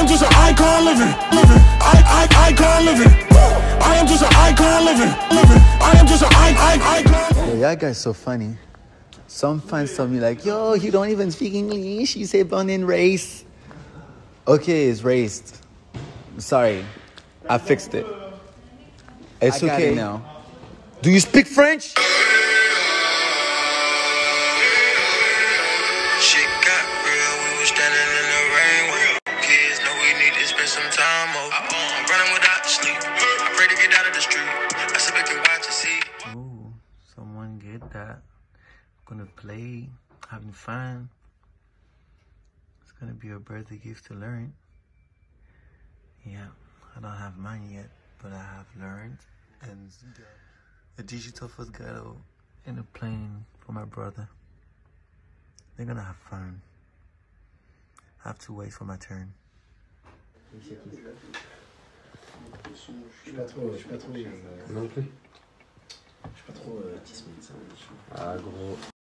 am just an icon living. Icon living. I am just an icon living. I am just an icon. Yo, that guy's so funny. Some fans tell me like, yo, you don't even speak English. You say born and raised. Okay, it's raised. Sorry, I fixed it. It's okay now. Do you speak French? Shit got real, we was standing in the rain. Kids know we need to spend some time. I'm running without the sleep. I pray to get out of the street. I said we can watch and see. Ooh, someone get that. Gonna play, having fun. It's gonna be a birthday gift to learn. Yeah, I don't have mine yet, but I have learned. And a digital Fosgado and a plane for my brother. They're gonna have fun. I have to wait for my turn. Je suis pas trop. Non plus. Je suis pas trop 10 minutes. Ah, gros.